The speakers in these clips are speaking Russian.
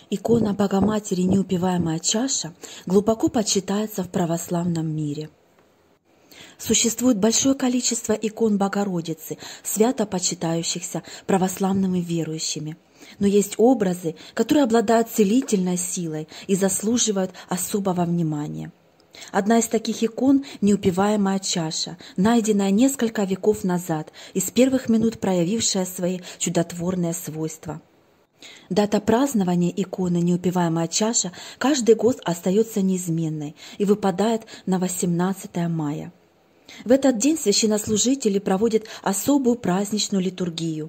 Икона Богоматери «Неупиваемая чаша» глубоко почитается в православном мире. Существует большое количество икон Богородицы, свято почитающихся православными верующими. Но есть образы, которые обладают целительной силой и заслуживают особого внимания. Одна из таких икон – неупиваемая чаша, найденная несколько веков назад и с первых минут проявившая свои чудотворные свойства. Дата празднования иконы «Неупиваемая чаша» каждый год остается неизменной и выпадает на 18 мая. В этот день священнослужители проводят особую праздничную литургию.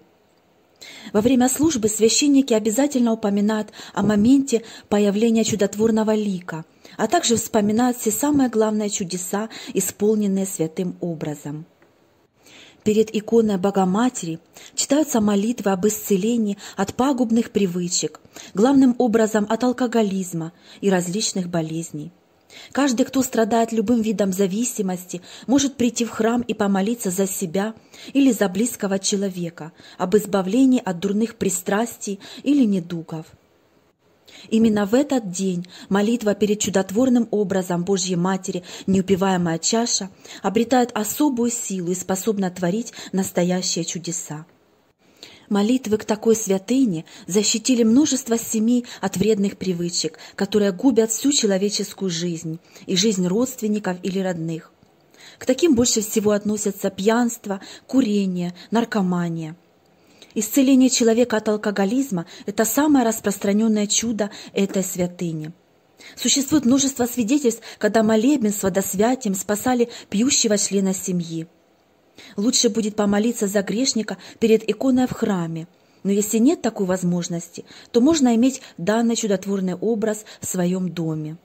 Во время службы священники обязательно упоминают о моменте появления чудотворного лика, а также вспоминают все самые главные чудеса, исполненные святым образом. Перед иконой Богоматери читаются молитвы об исцелении от пагубных привычек, главным образом от алкоголизма и различных болезней. Каждый, кто страдает любым видом зависимости, может прийти в храм и помолиться за себя или за близкого человека об избавлении от дурных пристрастий или недугов. Именно в этот день молитва перед чудотворным образом Божьей Матери «Неупиваемая чаша» обретает особую силу и способна творить настоящие чудеса. Молитвы к такой святыне защитили множество семей от вредных привычек, которые губят всю человеческую жизнь и жизнь родственников или родных. К таким больше всего относятся пьянство, курение, наркомания. Исцеление человека от алкоголизма – это самое распространенное чудо этой святыни. Существует множество свидетельств, когда молебен с водосвятием спасали пьющего члена семьи. Лучше будет помолиться за грешника перед иконой в храме, но если нет такой возможности, то можно иметь данный чудотворный образ в своем доме.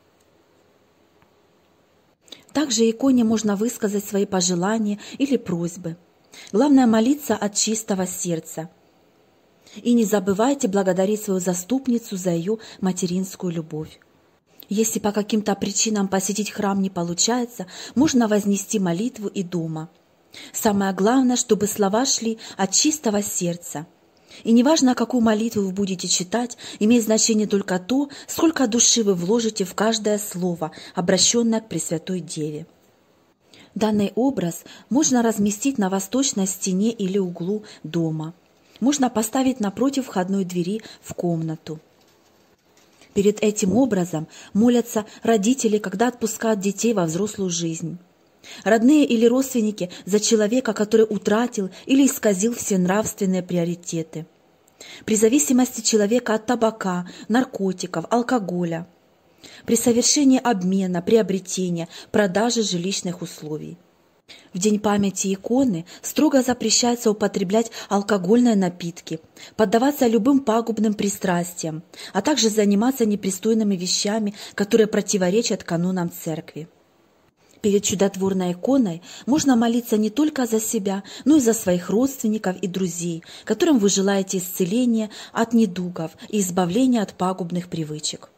Также иконе можно высказать свои пожелания или просьбы. Главное – молиться от чистого сердца. И не забывайте благодарить свою заступницу за ее материнскую любовь. Если по каким-то причинам посетить храм не получается, можно вознести молитву и дома. Самое главное, чтобы слова шли от чистого сердца. И неважно, какую молитву вы будете читать, имеет значение только то, сколько души вы вложите в каждое слово, обращенное к Пресвятой Деве. Данный образ можно разместить на восточной стене или углу дома. Можно поставить напротив входной двери в комнату. Перед этим образом молятся родители, когда отпускают детей во взрослую жизнь. Родные или родственники за человека, который утратил или исказил все нравственные приоритеты. При зависимости человека от табака, наркотиков, алкоголя. При совершении обмена, приобретения, продажи жилищных условий. В день памяти иконы строго запрещается употреблять алкогольные напитки, поддаваться любым пагубным пристрастиям, а также заниматься непристойными вещами, которые противоречат канонам церкви. Перед чудотворной иконой можно молиться не только за себя, но и за своих родственников и друзей, которым вы желаете исцеления от недугов и избавления от пагубных привычек.